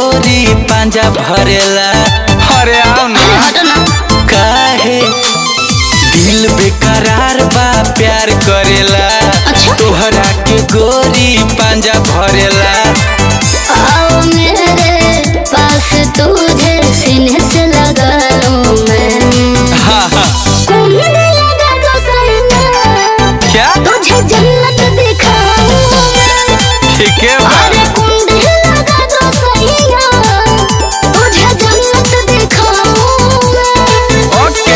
गोरी पांजा भरेला। अरे आओ ना काहे दिल बेकरार बा प्यार करेला। अच्छा? तोहरा के गोरी पांजा भरेला। आओ मेरे पास तुझे सीने से लगा लूं मैं। हाँ हाँ लगा दो सैया क्या तुझे जन्नत दिखाऊं मैं। ठीक है बा। अरे कुंडी लगा दो सैया तुझे जन्नत दिखाऊं मैं। ओके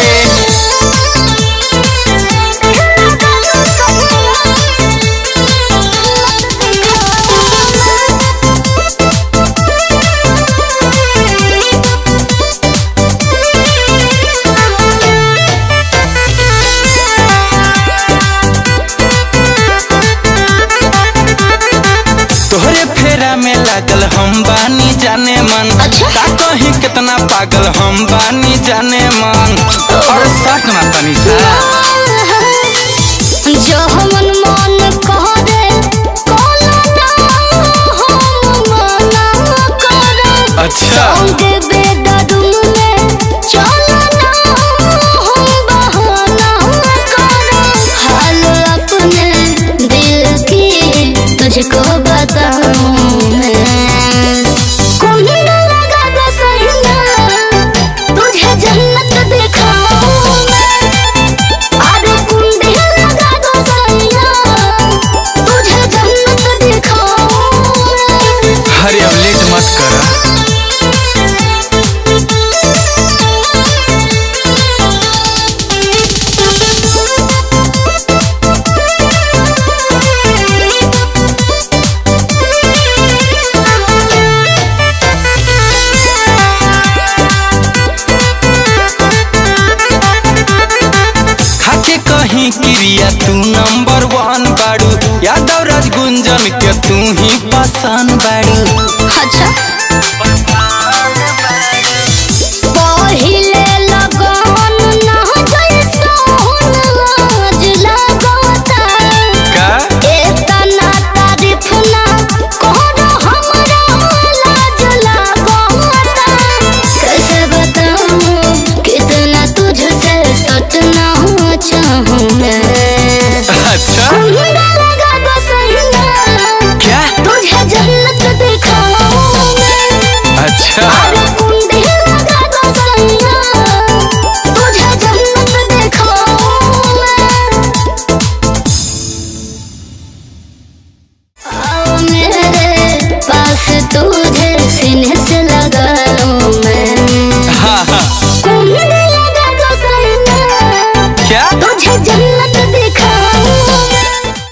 तोहरे फेरा में लागल हम बानी जाने मन। अच्छा? का कहीं कितना पागल हम बानी जाने मन। और साथ ना तनी सा जो हमन मन करे कोला ना हम मना करब। अच्छा संगे बेडरूम में चला ना हम बहाना करब। हाल अपने दिल की तुझको बताऊं मैं। कुंड लगा दो सैया तुझे जन्नत दिखाऊं मैं। अरे कुंड लगा दो सैया तुझे जन्नत दिखाऊं मैं। हरे अब लेट मत करा। खाके कहीं क्रिया तू नंबर 1 बाड़ू। यादव राज गुंजन के तू ही पसंद बाड़ू। अच्छा